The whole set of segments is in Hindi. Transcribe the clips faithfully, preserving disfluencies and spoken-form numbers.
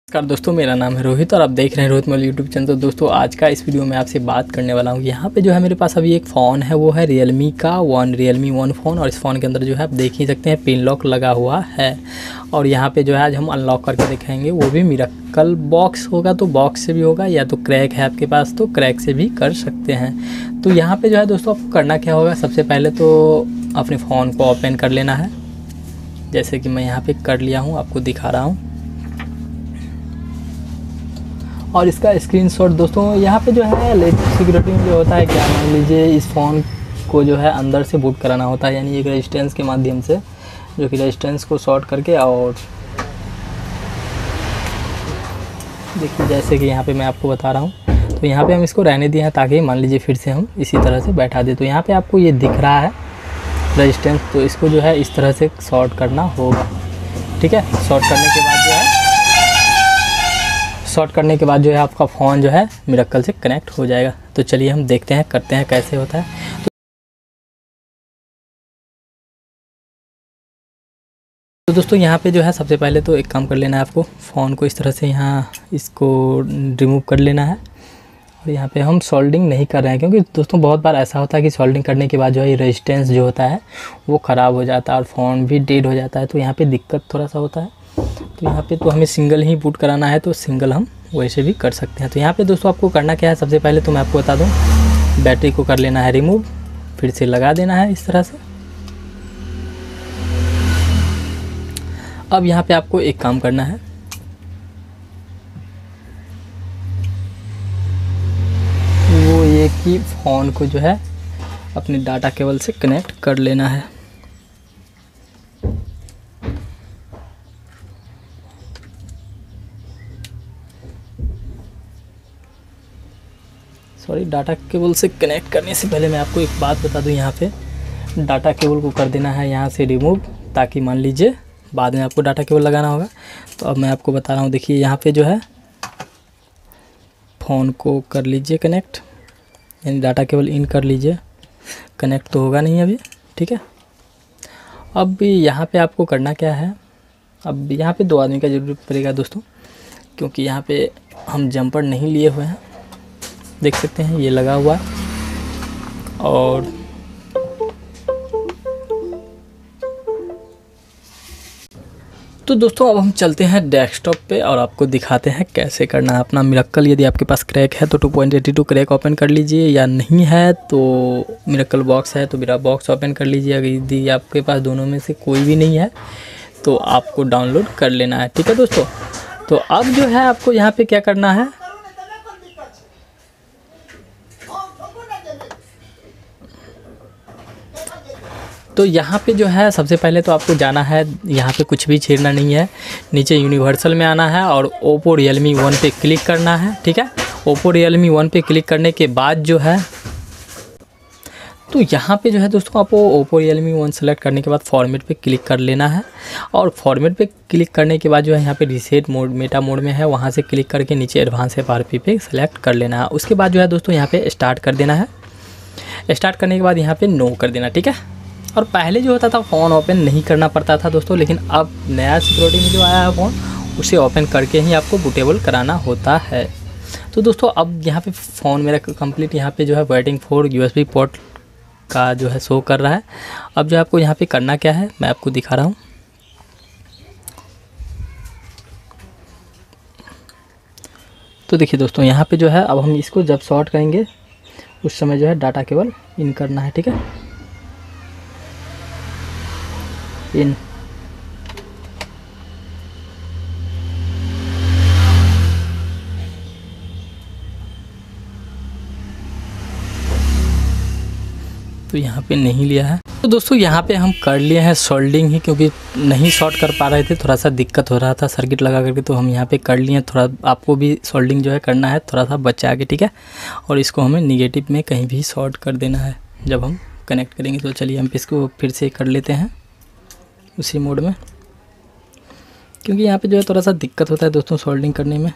नमस्कार दोस्तों, मेरा नाम है रोहित और आप देख रहे हैं रोहित मल यूट्यूब चैनल। तो दोस्तों आज का इस वीडियो में आपसे बात करने वाला हूँ। यहाँ पे जो है मेरे पास अभी एक फ़ोन है, वो है रियलमी का वन रियलमी वन फ़ोन। और इस फ़ोन के अंदर जो है आप देख ही सकते हैं पिन लॉक लगा हुआ है। और यहाँ पे जो है आज हम अनलॉक करके दिखाएंगे, वो भी मिरेकल बॉक्स होगा तो बॉक्स से भी होगा, या तो क्रैक है आपके पास तो क्रैक से भी कर सकते हैं। तो यहाँ पर जो है दोस्तों आपको करना क्या होगा, सबसे पहले तो अपने फ़ोन को ओपन कर लेना है। जैसे कि मैं यहाँ पर कर लिया हूँ, आपको दिखा रहा हूँ। और इसका स्क्रीनशॉट दोस्तों यहाँ पे जो है लेटेस्ट सिक्योरिटी में जो होता है, क्या मान लीजिए इस फ़ोन को जो है अंदर से बूट कराना होता है, यानी एक रेजिस्टेंस के माध्यम से, जो कि रेजिस्टेंस को शॉर्ट करके। और देखिए जैसे कि यहाँ पे मैं आपको बता रहा हूँ, तो यहाँ पे हम इसको रहने दिए हैं ताकि मान लीजिए फिर से हम इसी तरह से बैठा दें। तो यहाँ पर आपको ये दिख रहा है रेजिस्टेंस, तो इसको जो है इस तरह से शॉर्ट करना होगा। ठीक है, शॉर्ट करने के बाद जो है शॉर्ट करने के बाद जो है आपका फ़ोन जो है मिरेकल से कनेक्ट हो जाएगा। तो चलिए हम देखते हैं, करते हैं कैसे होता है। तो दोस्तों यहाँ पे जो है सबसे पहले तो एक काम कर लेना है, आपको फ़ोन को इस तरह से यहाँ इसको रिमूव कर लेना है। और यहाँ पे हम सोल्डिंग नहीं कर रहे हैं, क्योंकि दोस्तों बहुत बार ऐसा होता है कि सोल्डिंग करने के बाद जो है रेजिस्टेंस जो होता है वो ख़राब हो जाता है और फ़ोन भी डेड हो जाता है। तो यहाँ पर दिक्कत थोड़ा सा होता है। तो यहाँ पे तो हमें सिंगल ही बूट कराना है, तो सिंगल हम वैसे भी कर सकते हैं। तो यहाँ पे दोस्तों आपको करना क्या है, सबसे पहले तो मैं आपको बता दूँ, बैटरी को कर लेना है रिमूव, फिर से लगा देना है इस तरह से। अब यहाँ पे आपको एक काम करना है, वो ये कि फ़ोन को जो है अपने डाटा केबल से कनेक्ट कर लेना है। सॉरी, डाटा केबल से कनेक्ट करने से पहले मैं आपको एक बात बता दूं, यहाँ पे डाटा केबल को कर देना है यहाँ से रिमूव, ताकि मान लीजिए बाद में आपको डाटा केबल लगाना होगा। तो अब मैं आपको बता रहा हूँ, देखिए यहाँ पे जो है फ़ोन को कर लीजिए कनेक्ट, यानी डाटा केबल इन कर लीजिए। कनेक्ट तो होगा नहीं अभी, ठीक है। अब भी यहाँ पर आपको करना क्या है, अब यहाँ पर दो आदमी का ज़रूरत पड़ेगा दोस्तों, क्योंकि यहाँ पर हम जम्पर नहीं लिए हुए हैं। देख सकते हैं ये लगा हुआ है। और तो दोस्तों अब हम चलते हैं डेस्कटॉप पे और आपको दिखाते हैं कैसे करना है अपना मिरेकल। यदि आपके पास क्रैक है तो two point eighty two crack open कर लीजिए, या नहीं है तो मिरेकल बॉक्स है तो मेरा बॉक्स ओपन कर लीजिए। अगर यदि आपके पास दोनों में से कोई भी नहीं है तो आपको डाउनलोड कर लेना है, ठीक है दोस्तों। तो अब जो है आपको यहाँ पे क्या करना है, तो यहाँ पे जो है सबसे पहले तो आपको जाना है, यहाँ पे कुछ भी छेड़ना नहीं है, नीचे यूनिवर्सल में आना है और ओप्पो रियलमी वन पे क्लिक करना है, ठीक है। ओप्पो रियलमी वन पे क्लिक करने के बाद जो है, तो यहाँ पे जो है दोस्तों आपको ओप्पो रियलमी वन सेलेक्ट करने के बाद फॉर्मेट पे क्लिक कर लेना है। और फॉर्मेट पे क्लिक करने के बाद जो है यहाँ पे रीसेट मोड मेटा मोड में है, वहाँ से क्लिक करके नीचे एडवांस एफ आर पी पे सेलेक्ट कर लेना है। उसके बाद जो है दोस्तों यहाँ पे स्टार्ट कर देना है। स्टार्ट करने के बाद यहाँ पे नो कर देना, ठीक है। और पहले जो होता था फ़ोन ओपन नहीं करना पड़ता था दोस्तों, लेकिन अब नया सिक्योरिटी में जो आया है फ़ोन, उसे ओपन करके ही आपको बूटेबल कराना होता है। तो दोस्तों अब यहाँ पे फ़ोन मेरा कंप्लीट यहाँ पे जो है वेटिंग फॉर यूएसबी पोर्ट का जो है शो कर रहा है। अब जो आपको यहाँ पे करना क्या है मैं आपको दिखा रहा हूँ। तो देखिए दोस्तों यहाँ पे जो है अब हम इसको जब शॉर्ट करेंगे उस समय जो है डाटा केबल इन करना है, ठीक है, इन। तो यहाँ पे नहीं लिया है। तो दोस्तों यहाँ पे हम कर लिए हैं सोल्डिंग ही, क्योंकि नहीं शॉर्ट कर पा रहे थे, थोड़ा सा दिक्कत हो रहा था सर्किट लगा करके, तो हम यहाँ पे कर लिए हैं। थोड़ा आपको भी सोल्डिंग जो है करना है थोड़ा सा बचा के, ठीक है। और इसको हमें निगेटिव में कहीं भी शॉर्ट कर देना है जब हम कनेक्ट करेंगे। तो चलिए हम इसको फिर से कर लेते हैं उसी मोड में, क्योंकि यहाँ पे जो है थोड़ा सा दिक्कत होता है दोस्तों सोल्डिंग करने में।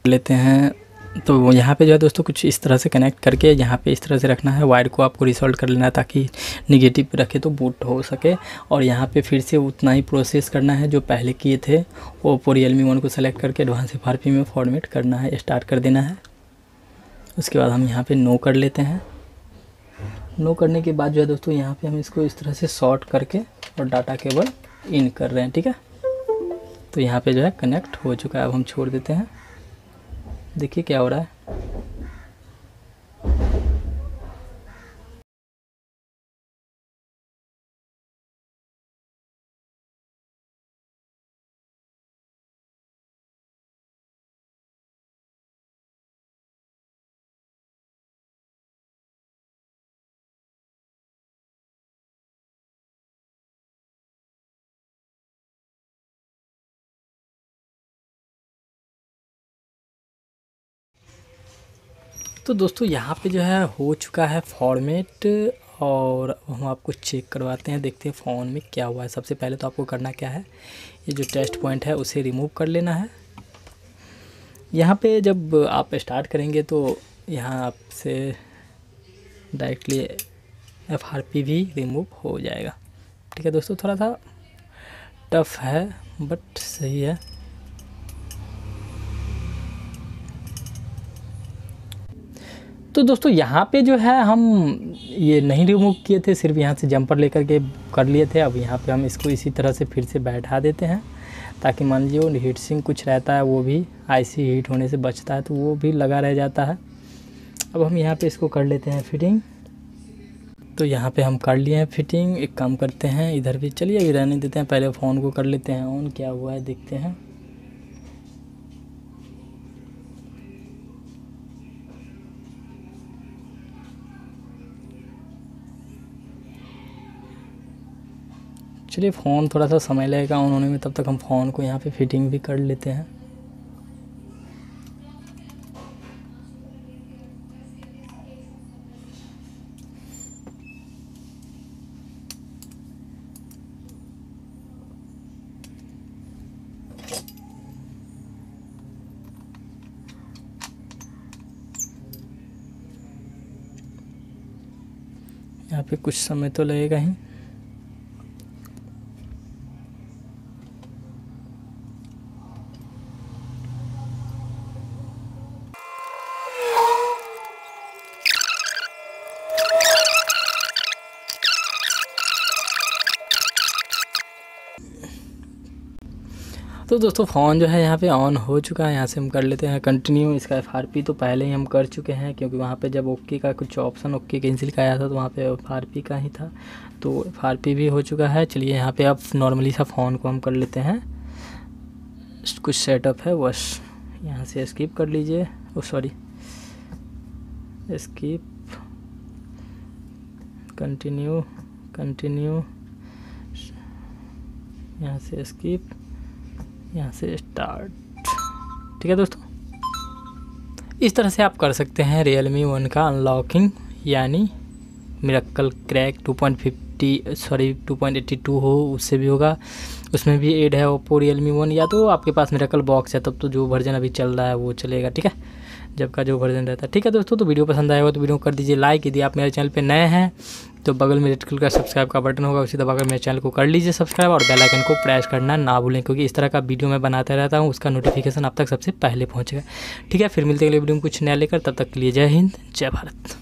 लेते हैं। तो यहाँ पे जो है दोस्तों कुछ इस तरह से कनेक्ट करके यहाँ पे इस तरह से रखना है, वायर को आपको रिसोल्व कर लेना है ताकि निगेटिव पे रखे तो बूट हो सके। और यहाँ पे फिर से उतना ही प्रोसेस करना है जो पहले किए थे। ओप्पो रियलमी वन को सेलेक्ट करके एडवांस एफ आर पी में फॉर्मेट करना है, स्टार्ट कर देना है। उसके बाद हम यहाँ पे नो कर लेते हैं। नो करने के बाद जो है दोस्तों यहाँ पे हम इसको इस तरह से शॉर्ट करके और डाटा केबल इन कर रहे हैं, ठीक है। तो यहाँ पे जो है कनेक्ट हो चुका है। अब हम छोड़ देते हैं, देखिए क्या हो रहा है। तो दोस्तों यहाँ पे जो है हो चुका है फॉर्मेट, और हम आपको चेक करवाते हैं, देखते हैं फ़ोन में क्या हुआ है। सबसे पहले तो आपको करना क्या है, ये जो टेस्ट पॉइंट है उसे रिमूव कर लेना है। यहाँ पे जब आप स्टार्ट करेंगे तो यहाँ आपसे डायरेक्टली एफ आर पी भी रिमूव हो जाएगा, ठीक है दोस्तों। थोड़ा सा टफ है बट सही है। तो दोस्तों यहाँ पे जो है हम ये नहीं रिमूव किए थे, सिर्फ यहाँ से जंपर लेकर के कर लिए थे। अब यहाँ पे हम इसको इसी तरह से फिर से बैठा देते हैं ताकि मान लीजिए वो हीट सिंक कुछ रहता है वो भी आईसी हीट होने से बचता है, तो वो भी लगा रह जाता है। अब हम यहाँ पे इसको कर लेते हैं फिटिंग। तो यहाँ पे हम कर लिए हैं फिटिंग। एक काम करते हैं, इधर भी चलिए अभी रहने देते हैं, पहले फ़ोन को कर लेते हैं ऑन, क्या हुआ है देखते हैं। चलिए फ़ोन थोड़ा सा समय लगेगा ऑन होने में, तब तक हम फ़ोन को यहाँ पे फिटिंग भी कर लेते हैं। यहाँ पे कुछ समय तो लगेगा ही। तो दोस्तों फ़ोन जो है यहाँ पे ऑन हो चुका है। यहाँ से हम कर लेते हैं कंटिन्यू। इसका एफ आर पी तो पहले ही हम कर चुके हैं, क्योंकि वहाँ पे जब ओके का कुछ ऑप्शन ओके कैंसिल का आया था तो वहाँ पे एफ आर पी का ही था, तो एफ आर पी भी हो चुका है। चलिए यहाँ पे अब नॉर्मली सा फ़ोन को हम कर लेते हैं, कुछ सेटअप है बस। यहाँ से स्किप कर लीजिए, oh sorry skip, continue continue, यहाँ से स्किप, यहाँ से स्टार्ट, ठीक है दोस्तों। इस तरह से आप कर सकते हैं रियलमी वन का अनलॉकिंग, यानी miracle crack two point fifty sorry two point eighty two हो उससे भी होगा, उसमें भी ऐड है ओप्पो रियलमी वन, या तो आपके पास मिरेकल बॉक्स है तब तो जो वर्जन अभी चल रहा है वो चलेगा, ठीक है, जब का जो वर्जन रहता है, ठीक है दोस्तों। तो वीडियो पसंद आएगा तो वीडियो को कर दीजिए लाइक। यदि आप मेरे चैनल पे नए हैं तो बगल में रेड कलर का सब्सक्राइब का बटन होगा, उसी दबाकर मेरे चैनल को कर लीजिए सब्सक्राइब, और बेल आइकन को प्रेस करना ना भूलें, क्योंकि इस तरह का वीडियो मैं बनाता रहता हूँ, उसका नोटिफिकेशन आप तक सबसे पहले पहुँचेगा, ठीक है। फिर मिलते हैं अगले वीडियो में कुछ नया लेकर, तब तक के लिए जय हिंद जय भारत।